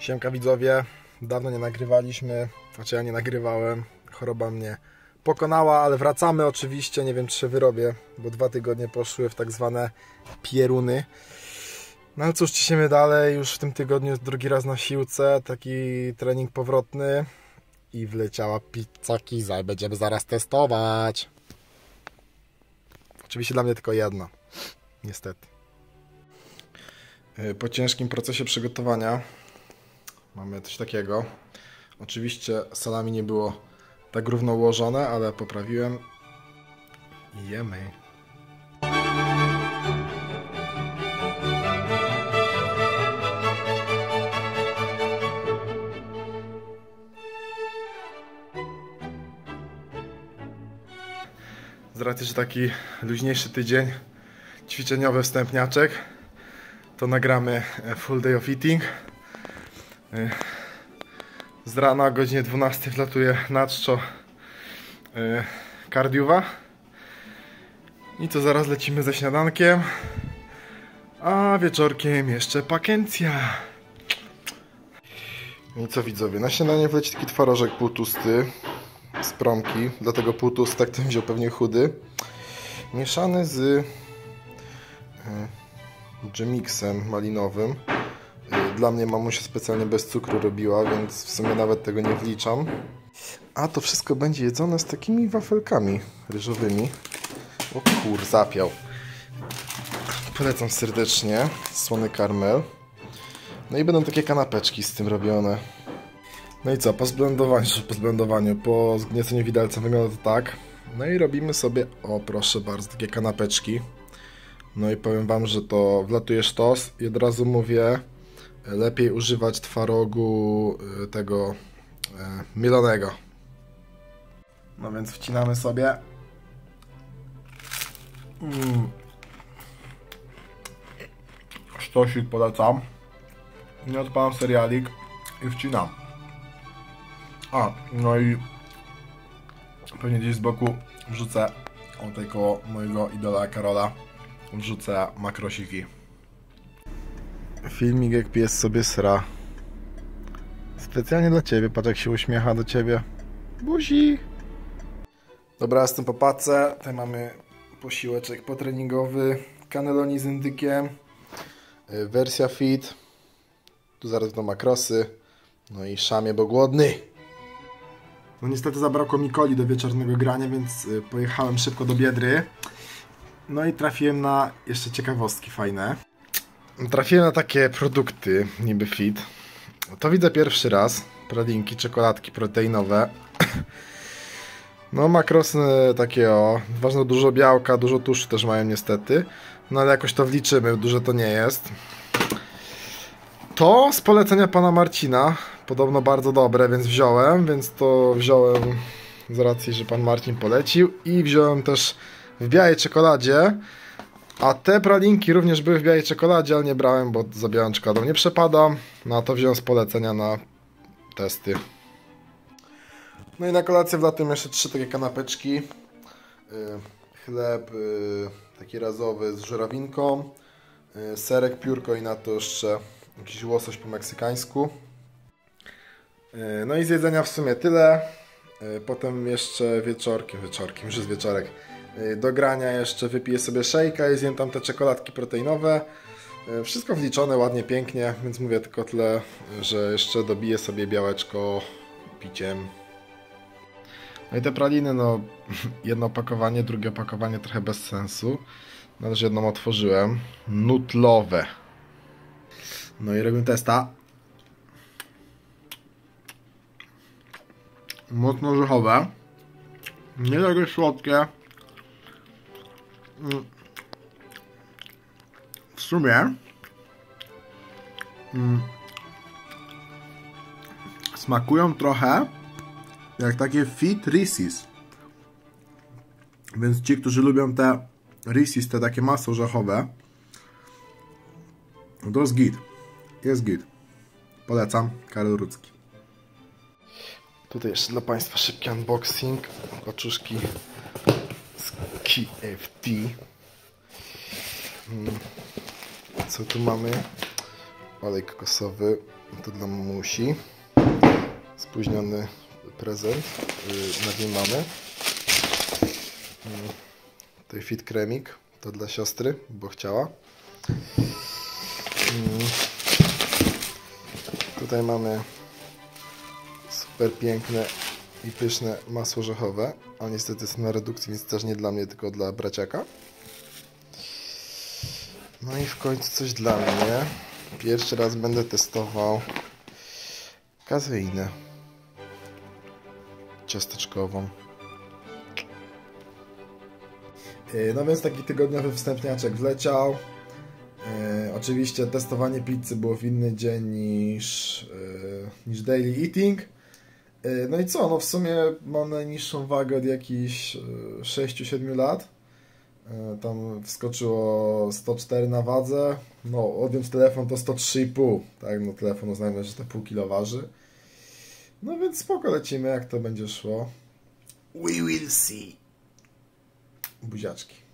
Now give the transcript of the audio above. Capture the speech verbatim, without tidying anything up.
Siemka widzowie, dawno nie nagrywaliśmy, znaczy ja nie nagrywałem, choroba mnie pokonała, ale wracamy oczywiście, nie wiem czy się wyrobię, bo dwa tygodnie poszły w tak zwane pieruny. No ale cóż, ciśniemy dalej, już w tym tygodniu jest drugi raz na siłce, taki trening powrotny i wleciała pizza Kiza i będziemy zaraz testować. Oczywiście dla mnie tylko jedna, niestety. Po ciężkim procesie przygotowania mamy coś takiego. Oczywiście salami nie było tak równo ułożone, ale poprawiłem i jemy. Z racji, że taki luźniejszy tydzień ćwiczeniowy wstępniaczek, to nagramy full day of eating. Z rana o godzinie dwunastej wlatuje na czczo kardiuwa. I to zaraz lecimy ze śniadankiem. A wieczorkiem jeszcze pakencja. I co widzowie, na śniadanie wleci taki twarożek półtusty z promki, dlatego półtusty, tak ten wziął pewnie chudy. Mieszany z dżemixem malinowym. Dla mnie mamusia specjalnie bez cukru robiła, więc w sumie nawet tego nie wliczam. A to wszystko będzie jedzone z takimi wafelkami ryżowymi. O kur, zapiał. Polecam serdecznie. Słony karmel. No i będą takie kanapeczki z tym robione. No i co, po zblendowaniu, po zblendowaniu, po zgnieceniu widelca wygląda to tak. No i robimy sobie, o proszę bardzo, takie kanapeczki. No i powiem wam, że to wlatuje sztos i od razu mówię, lepiej używać twarogu tego e, mielonego. No więc wcinamy sobie. Mm. Sztosik polecam. Nie odpalam serialik i wcinam. A, no i pewnie gdzieś z boku wrzucę, o tutaj koło mojego idola Karola, wrzucę makrosiki. Filmik jak pies sobie sra. Specjalnie dla ciebie, patrz jak się uśmiecha do ciebie. Buzi! Dobra, jestem po pace. Tutaj mamy posiłeczek potreningowy. Cannelloni z indykiem. Wersja fit. Tu zaraz będą makrosy. No i szamie, bo głodny. No niestety zabrakło mi coli do wieczornego grania, więc pojechałem szybko do Biedry. No i trafiłem na jeszcze ciekawostki fajne. Trafiłem na takie produkty, niby fit. To widzę pierwszy raz. Pralinki, czekoladki proteinowe. No makrosy takie o. Ważne dużo białka, dużo tłuszczu też mają niestety. No ale jakoś to wliczymy, dużo to nie jest. To z polecenia pana Marcina. Podobno bardzo dobre, więc wziąłem. Więc to wziąłem z racji, że pan Marcin polecił. I wziąłem też w białej czekoladzie. A te pralinki również były w białej czekoladzie, ale nie brałem, bo za białą czekoladą nie przepadam. No a to wziąłem z polecenia na testy. No i na kolację wlatują jeszcze trzy takie kanapeczki. Yy, chleb yy, taki razowy z żurawinką. Yy, serek, piórko i na to jeszcze jakiś łosoś po meksykańsku. Yy, no i z jedzenia w sumie tyle. Yy, potem jeszcze wieczorkiem, wieczorkiem, już jest wieczorek. Do grania jeszcze wypiję sobie szejka i zjem tam te czekoladki proteinowe. Wszystko wliczone ładnie, pięknie, więc mówię tylko tyle, że jeszcze dobiję sobie białeczko piciem. No i te praliny, no jedno opakowanie, drugie opakowanie trochę bez sensu. No też jedną otworzyłem. Nutlowe. No i robimy testa. Mocno orzechowe. Nie takie słodkie. W sumie mm, smakują trochę jak takie fit Reese's. Więc ci, którzy lubią te Reese's, te takie masy orzechowe, to jest git. Jest git. Polecam. Karol Rudzki. Tutaj jeszcze dla Państwa szybki unboxing. Paczuszki z K F C. Co tu mamy? olej kokosowy, to dla mamusi. Spóźniony prezent yy, na dzień mamy. Yy, tutaj fit kremik, to dla siostry, bo chciała. Yy. Tutaj mamy super piękne i pyszne masło orzechowe, a niestety jest na redukcji, więc też nie dla mnie, tylko dla braciaka. No i w końcu coś dla mnie. Pierwszy raz będę testował kazeinę ciasteczkową. No więc taki tygodniowy wstępniaczek wleciał. E, oczywiście testowanie pizzy było w inny dzień niż, e, niż daily eating. E, no i co? No w sumie mam najniższą wagę od jakichś sześciu siedmiu lat. E, tam wskoczyło sto cztery na wadze. No odjąć telefon to sto trzy i pół. Tak, no telefon uznajmy, że to pół kilo waży. No więc spoko, lecimy jak to będzie szło. We will see. Buziaczki.